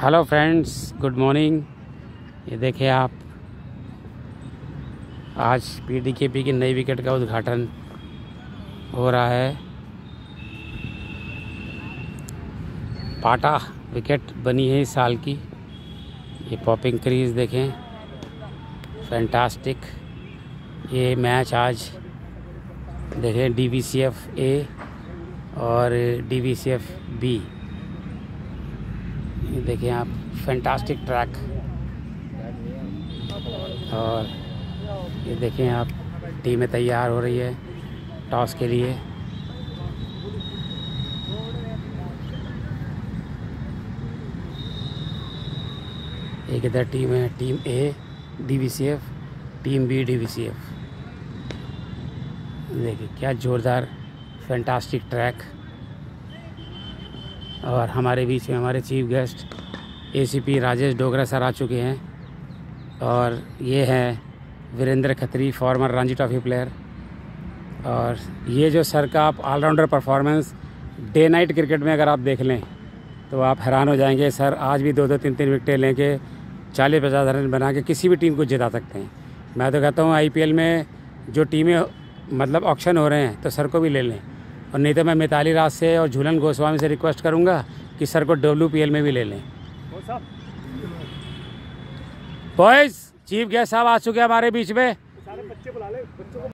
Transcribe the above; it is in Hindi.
Hello friends, good morning. ये देखिए आप, आज पीडीकेपी की नई विकेट का उद्घाटन हो रहा है। पाटा विकेट बनी है इस साल की। ये पॉपिंग क्रीज देखें, फैंटास्टिक। ये मैच आज देखें DVCF A और DVCF B। ये देखें आप, फैंटास्टिक ट्रैक। और ये देखें आप, टीमें तैयार हो रही है टॉस के लिए। एक इधर टीम है, team A DVCF, team B DVCF। देखिए क्या ज़ोरदार फैंटास्टिक ट्रैक। और हमारे बीच में हमारे chief guest ACP Rajesh Dogra sir आ चुके हैं। और ये हैं Virender Khatri, former Ranji trophy player. और ये जो सर का आप all rounder performance day night cricket में अगर आप देख लें तो आप हैरान हो जाएंगे। सर आज भी 2-2 3-3 विकेटें लेके 40-50 रन बना के किसी भी टीम को जिता सकते हैं। मैं तो कहता हूँ IPL में जो टीमें मतलब ऑक्शन हो रहे हैं तो सर को भी ले लें। और नहीं तो मैं मिताली राज से और झूलन गोस्वामी से रिक्वेस्ट करूंगा कि सर को WPL में भी ले लें। बॉयज, चीफ गेस्ट साहब आ चुके हैं हमारे बीच में।